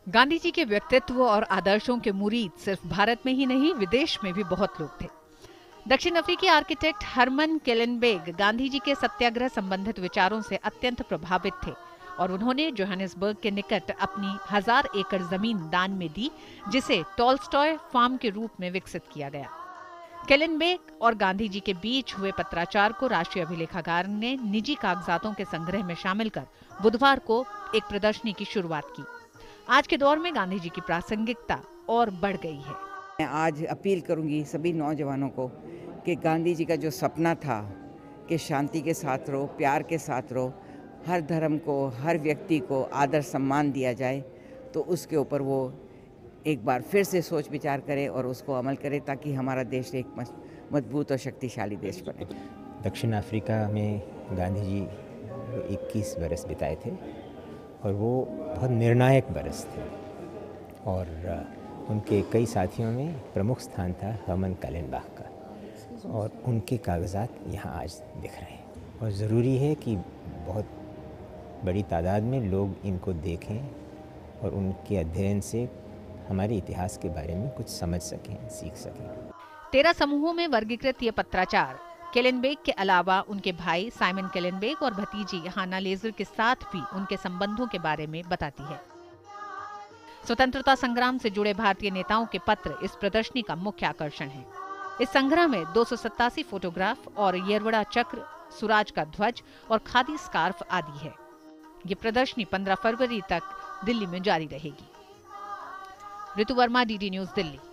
गांधी जी के व्यक्तित्व और आदर्शों के मुरीद सिर्फ भारत में ही नहीं, विदेश में भी बहुत लोग थे। दक्षिण अफ्रीकी architect Hermann Kallenbach Gandhi ji के सत्याग्रह संबंधित विचारों से अत्यंत प्रभावित थे और उन्होंने जोहानिसबर्ग के निकट अपनी 1000 एकड़ जमीन दान में दी, जिसे टॉल्स्टॉय फार्म के रूप में विकसित किया गया। केलेनबेग और गांधी जी के बीच हुए पत्राचार को राष्ट्रीय अभिलेखागार ने निजी कागजातों के संग्रह में शामिल कर बुधवार को एक प्रदर्शनी की शुरुआत की। आज के दौर में गांधी जी की प्रासंगिकता और बढ़ गई है। मैं आज अपील करूंगी सभी नौजवानों को कि गांधी जी का जो सपना था कि शांति के साथ रहो, प्यार के साथ रहो, हर धर्म को, हर व्यक्ति को आदर सम्मान दिया जाए, तो उसके ऊपर वो एक बार फिर से सोच विचार करें और उसको अमल करें, ताकि हमारा देश एक मजबूत और शक्तिशाली देश बने। दक्षिण अफ्रीका में गांधी जी 21 बरस बिताए थे और वो बहुत निर्णायक बरस थे और उनके कई साथियों में प्रमुख स्थान था हरमन केलेनबेग का और उनके कागजात यहाँ आज दिख रहे हैं। और ज़रूरी है कि बहुत बड़ी तादाद में लोग इनको देखें और उनके अध्ययन से हमारे इतिहास के बारे में कुछ समझ सकें, सीख सकें। 13 समूहों में वर्गीकृत ये पत्राचार केलेनबेग के अलावा उनके भाई साइमन केलेनबेग और भतीजी हाना लेजर के साथ भी उनके संबंधों के बारे में बताती है। स्वतंत्रता संग्राम से जुड़े भारतीय नेताओं के पत्र इस प्रदर्शनी का मुख्य आकर्षण है। इस संग्रह में 287 फोटोग्राफ और येरवड़ा चक्र, सुराज का ध्वज और खादी स्कार्फ आदि है। ये प्रदर्शनी 15 फरवरी तक दिल्ली में जारी रहेगी। Ritu Verma, DD news, Delhi.